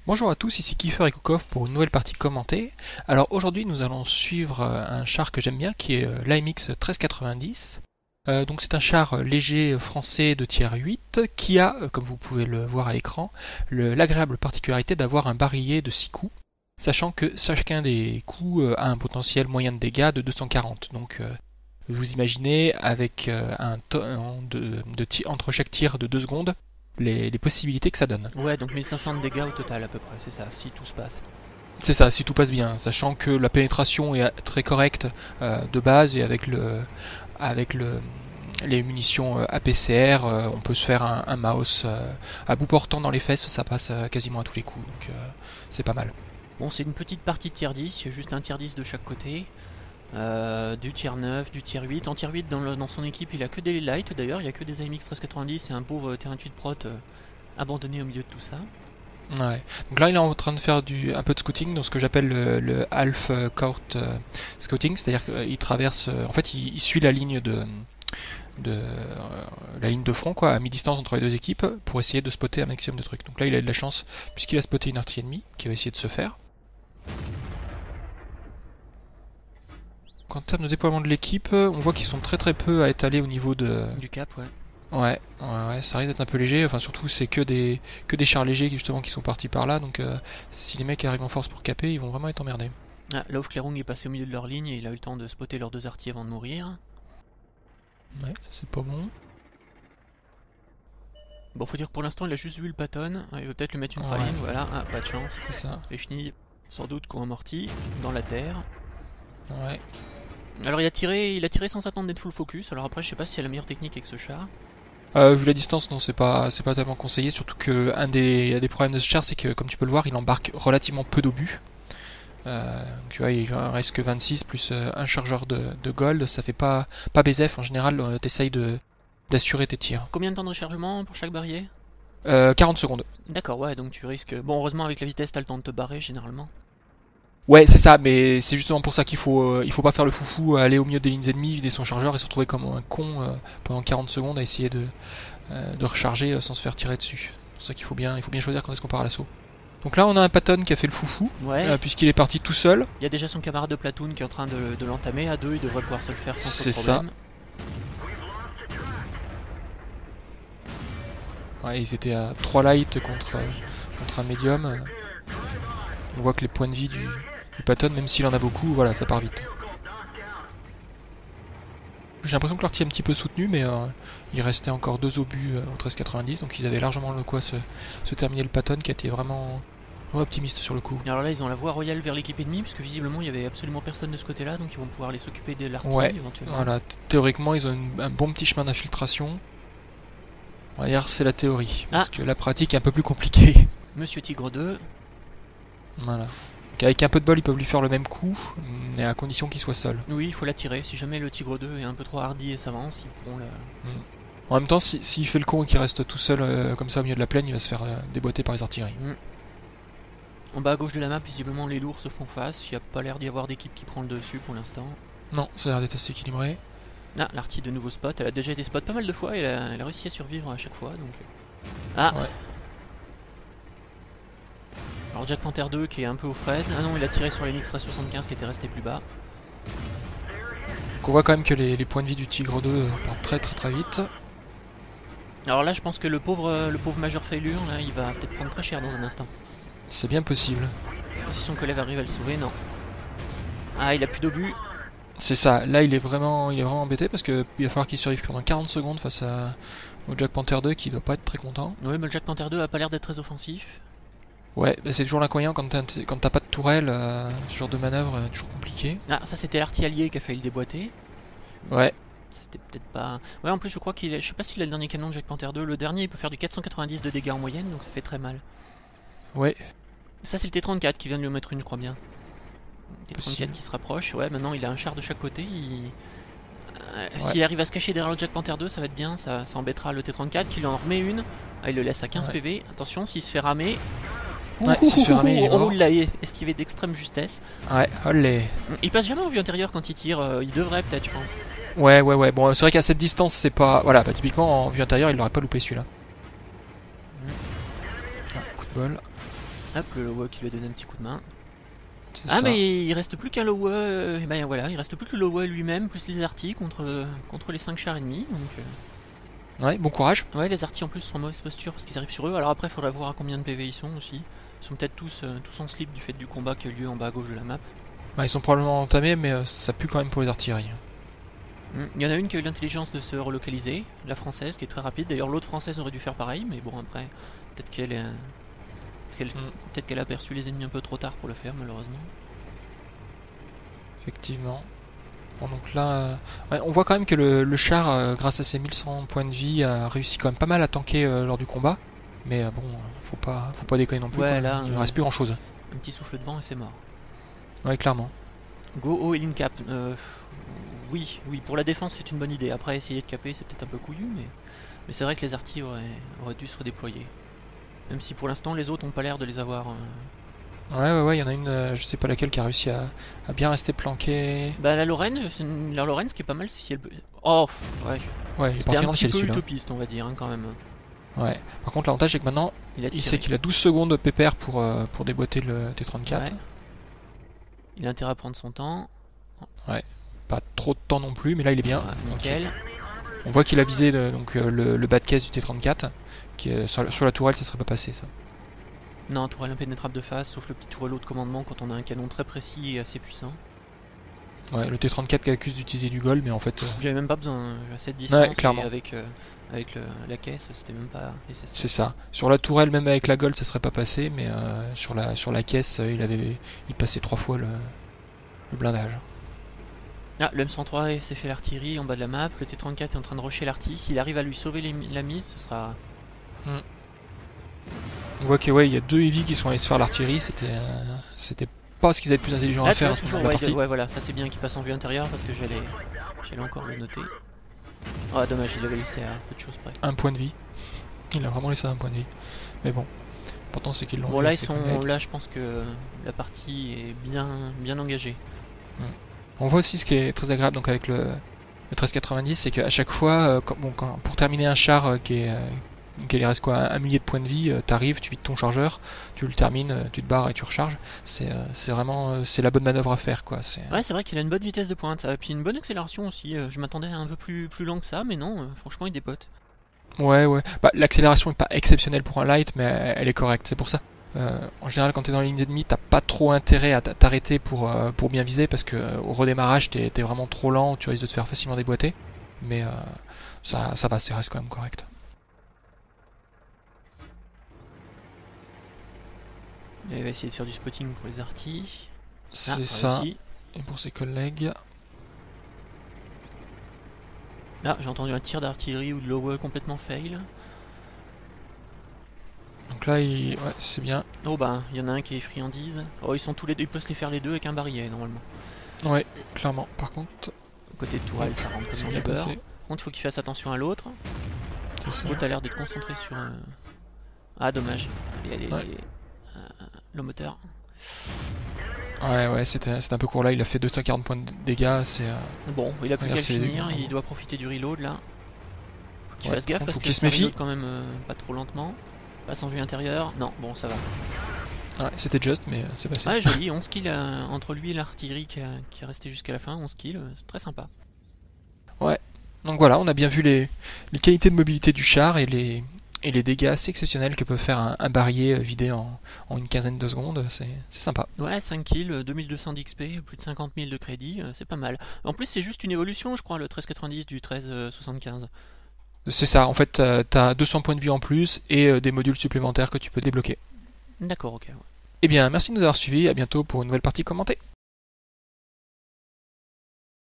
Bonjour à tous, ici Kiefer et Koukov pour une nouvelle partie commentée. Alors aujourd'hui nous allons suivre un char que j'aime bien qui est l'AMX 1390. Donc c'est un char léger français de tiers 8 qui a, comme vous pouvez le voir à l'écran, l'agréable particularité d'avoir un barillet de 6 coups, sachant que chacun des coups a un potentiel moyen de dégâts de 240. Donc vous imaginez avec un temps entre chaque tir de 2 secondes, les possibilités que ça donne. Ouais, donc 1500 de dégâts au total à peu près, c'est ça, si tout se passe. C'est ça, si tout passe bien, sachant que la pénétration est très correcte de base et avec les munitions APCR, on peut se faire un mouse à bout portant dans les fesses, ça passe quasiment à tous les coups, donc c'est pas mal. Bon, c'est une petite partie de tier 10, il y a juste un tier 10 de chaque côté. Du tier 9, du tier 8. En tier 8, dans son équipe, il a que des lights d'ailleurs, il y a que des AMX 1390 et un pauvre T28 Prot abandonné au milieu de tout ça. Ouais. Donc là, il est en train de faire un peu de scouting, dans ce que j'appelle le half court scouting, c'est-à-dire qu'il traverse, en fait, il suit la ligne la ligne de front, quoi, à mi-distance entre les deux équipes, pour essayer de spotter un maximum de trucs. Donc là, il a de la chance, puisqu'il a spoté une artillerie ennemie, qui va essayer de se faire. En termes de déploiement de l'équipe, on voit qu'ils sont très très peu à étaler au niveau du cap, ouais. Ouais, ça risque d'être un peu léger. Enfin, surtout, c'est que des chars légers justement qui sont partis par là. Donc, si les mecs arrivent en force pour caper, ils vont vraiment être emmerdés. Ah, Lauf Clerong est passé au milieu de leur ligne et il a eu le temps de spotter leurs deux artilleurs avant de mourir. Ouais, ça c'est pas bon. Bon, faut dire que pour l'instant, il a juste vu le patton. Il va peut-être lui mettre une praline, voilà. Ah, pas de chance. C'est ça. Les chenilles, sans doute, qui ont amorti dans la terre. Ouais. Alors, il a tiré sans s'attendre d'être full focus. Alors après, je sais pas si c'est la meilleure technique avec ce char. Vu la distance, non, c'est pas tellement conseillé. Surtout que un des problèmes de ce char, c'est que, comme tu peux le voir, il embarque relativement peu d'obus. Tu vois, il reste que 26 plus un chargeur de gold. Ça fait pas BZF. En général, t'essayes d'assurer tes tirs. Combien de temps de rechargement pour chaque barillet? 40 secondes. D'accord, ouais, donc tu risques... Bon, heureusement, avec la vitesse, t'as le temps de te barrer, généralement. Ouais, c'est ça, mais c'est justement pour ça qu'il faut pas faire le foufou, aller au milieu des lignes ennemies, vider son chargeur et se retrouver comme un con pendant 40 secondes à essayer de recharger sans se faire tirer dessus. C'est pour ça qu'il faut bien choisir quand est-ce qu'on part à l'assaut. Donc là, on a un Patton qui a fait le foufou, Ouais. puisqu'il est parti tout seul. Il y a déjà son camarade de platoon qui est en train de l'entamer. À deux, il devrait pouvoir se le faire sans trop C'est de ça. problème. Ouais, ils étaient à 3 light contre un médium. On voit que les points de vie du Patton, même s'il en a beaucoup, voilà, ça part vite. J'ai l'impression que l'artillerie est un petit peu soutenu, mais il restait encore 2 obus au 1390, donc ils avaient largement le quoi se terminer le Patton qui a été vraiment optimiste sur le coup. Alors là, ils ont la voie royale vers l'équipe ennemie, puisque visiblement, il y avait absolument personne de ce côté-là, donc ils vont pouvoir aller s'occuper de l'artillerie Ouais, éventuellement. voilà, théoriquement, ils ont un bon petit chemin d'infiltration. D'ailleurs, c'est la théorie, parce que la pratique est un peu plus compliquée. Monsieur Tigre 2. Voilà. Avec un peu de bol, ils peuvent lui faire le même coup, mais à condition qu'il soit seul. Oui, il faut l'attirer. Si jamais le Tigre 2 est un peu trop hardi et s'avance, ils pourront le... En même temps, s'il fait le con et qu'il reste tout seul comme ça au milieu de la plaine, il va se faire déboîter par les artilleries. En bas à gauche de la map, visiblement, les lourds se font face. Il n'y a pas l'air d'y avoir d'équipe qui prend le dessus pour l'instant. Non, ça a l'air d'être assez équilibré. Ah, l'artille de nouveau spot. Elle a déjà été spot pas mal de fois et elle a réussi à survivre à chaque fois. Donc... Ah ouais. Alors Jack Panther 2 qui est un peu aux fraises. Ah non, il a tiré sur les Mix 75 qui était resté plus bas. Donc on voit quand même que les points de vie du Tigre 2 partent très vite. Alors là, je pense que le pauvre Major Failure, là, il va peut-être prendre très cher dans un instant. C'est bien possible. Si son collègue arrive à le sauver, non. Ah, il a plus d'obus. C'est ça, là il est vraiment embêté parce qu'il va falloir qu'il survive pendant 40 secondes face au Jack Panther 2 qui doit pas être très content. Oui, mais le Jack Panther 2 a pas l'air d'être très offensif. Ouais, bah c'est toujours l'inconvénient quand t'as pas de tourelle, ce genre de manœuvre est toujours compliqué. Ah, ça c'était l'artillerie allié qui a failli le déboîter. Ouais. C'était peut-être pas... Ouais, en plus je crois qu'il est... Je sais pas s'il a le dernier canon de Jack Panther 2. Le dernier il peut faire du 490 de dégâts en moyenne, donc ça fait très mal. Ouais. Ça c'est le T34 qui vient de lui mettre une, je crois bien. T34 qui se rapproche. Ouais, maintenant il a un char de chaque côté. S'il arrive à se cacher derrière le Jack Panther 2, ça va être bien. Ça embêtera le T34 qui lui en remet une. Ah, il le laisse à 15 PV. Attention, s'il se fait ramer... Ouais, s'il se fait ramer, il est mort. Oh, il l'a esquivé d'extrême justesse. Ouais, olé. Il passe jamais en vue intérieure quand il tire. Il devrait peut-être, je pense. Ouais. Bon, c'est vrai qu'à cette distance, c'est pas... Voilà, bah typiquement, en vue intérieure, il l'aurait pas loupé celui-là. Ah, coup de bol. Hop, le Lowe qui lui a donné un petit coup de main. C'est Ah ça. mais il reste plus qu'un Lowe, et ben voilà, il reste plus que le Lowe lui-même, plus les artis contre les 5 chars ennemis. Donc, Ouais, bon courage. ouais, les artis en plus sont en mauvaise posture parce qu'ils arrivent sur eux. Alors après, il faudra voir à combien de PV ils sont aussi. Ils sont peut-être tous en slip du fait du combat qui a eu lieu en bas à gauche de la map. Bah, ils sont probablement entamés, mais ça pue quand même pour les artilleries. Il y en a une qui a eu l'intelligence de se relocaliser, la française qui est très rapide. D'ailleurs, l'autre française aurait dû faire pareil, mais bon, après, peut-être qu'elle a aperçu les ennemis un peu trop tard pour le faire, malheureusement. Effectivement. Bon, donc là, ouais, on voit quand même que le char, grâce à ses 1100 points de vie, a réussi quand même pas mal à tanker lors du combat. Mais bon, faut pas déconner non plus. Ouais, quoi. là, Il ne reste plus grand chose. Un petit souffle de vent et c'est mort. Ouais, clairement. Go haut et link cap. Oui, pour la défense c'est une bonne idée. Après essayer de caper c'est peut-être un peu couillu, mais c'est vrai que les artis auraient dû se redéployer. Même si pour l'instant les autres n'ont pas l'air de les avoir. Ouais, il y en a une, je sais pas laquelle, qui a réussi à bien rester planquée. Bah la Lorraine, ce qui est pas mal, c'est si elle peut. Oh, ouais. Ouais, il est C'était parti un dans le petit ciel peu celui-là. utopiste, on va dire, hein, quand même. Ouais. Par contre, l'avantage c'est que maintenant, il sait qu'il a 12 secondes de pépère pour déboîter le T-34. Ouais. Il a intérêt à prendre son temps. Pas trop de temps non plus, mais là il est bien. Ouais, nickel. Okay. On voit qu'il a visé le bas de caisse du T-34, qui sur la tourelle ça serait pas passé ça. Non, tourelle impénétrable de face, sauf le petit tourelleau de commandement quand on a un canon très précis et assez puissant. Ouais, le T-34 qui accuse d'utiliser du gold, mais en fait... J'avais même pas besoin, à cette distance, ouais, clairement. Et avec la caisse, c'était même pas nécessaire. C'est ça. Sur la tourelle, même avec la gold, ça serait pas passé, mais sur la caisse, il passait 3 fois le blindage. Ah, le M103 s'est fait l'artillerie en bas de la map, le T-34 est en train de rusher l'artillerie, s'il arrive à lui sauver la mise, ce sera... On voit qu'il y a 2 heavy qui sont allés se faire l'artillerie, c'était pas ce qu'ils avaient de plus intelligent à faire à ce moment de la partie. Ouais, voilà, ça c'est bien qu'il passe en vue intérieure parce que j'allais encore le noter. Ah, dommage, il avait laissé à peu de choses près. Un point de vie. Il a vraiment laissé un point de vie. Mais bon, l'important c'est qu'ils l'ont... Bon, là, je pense que la partie est bien engagée. On voit aussi ce qui est très agréable donc avec le 1390, c'est qu'à chaque fois, pour terminer un char qui il reste un millier de points de vie, t'arrives, tu vides ton chargeur, tu le termines, tu te barres et tu recharges. C'est vraiment c'est la bonne manœuvre à faire quoi. Ouais, c'est vrai qu'il a une bonne vitesse de pointe, et puis une bonne accélération aussi. Je m'attendais un peu plus lent que ça, mais non, franchement il dépote. Ouais. Bah, l'accélération est pas exceptionnelle pour un light, mais elle est correcte. C'est pour ça. En général, quand t'es dans la ligne d'ennemi, t'as pas trop intérêt à t'arrêter pour bien viser parce que au redémarrage, t'es vraiment trop lent, tu risques de te faire facilement déboîter. Mais ça va, ça reste quand même correct. Il va essayer de faire du spotting pour les artis. C'est ça. Réussi. Et pour ses collègues. Là, j'ai entendu un tir d'artillerie ou de Lowe complètement fail. Donc là, ouais, c'est bien. Oh bah, il y en a un qui est friandise. Oh, ils sont tous les deux, ils peuvent se les faire les deux avec un barillet normalement. Ouais, clairement. Par contre, côté de tourelle, ça rentre comme bien passé. Par contre, il faut qu'il fasse attention à l'autre. L'autre a l'air d'être concentré sur. Ah, dommage. Allez. Le moteur. Ouais, c'était un peu court là. Il a fait 240 points de dégâts. Bon, il a plus qu'à le finir. Il doit profiter du reload là. Faut qu'il fasse gaffe parce qu'il se méfie quand même pas trop lentement. Passe en vue intérieure. Non, bon, ça va. Ouais, c'était juste, mais c'est passé. Ouais, joli. 11 kills entre lui et l'artillerie qui est resté jusqu'à la fin. 11 kills, très sympa. Ouais. Donc voilà, on a bien vu les qualités de mobilité du char et les dégâts assez exceptionnels que peut faire un barillet vidé en une quinzaine de secondes. C'est sympa. Ouais, 5 kills, 2200 d'XP, plus de 50 000 de crédit, c'est pas mal. En plus, c'est juste une évolution, je crois, le 1390 du 1375. C'est ça, en fait, t'as 200 points de vie en plus et des modules supplémentaires que tu peux débloquer. D'accord, ok. Ouais. Eh bien, merci de nous avoir suivis, à bientôt pour une nouvelle partie commentée.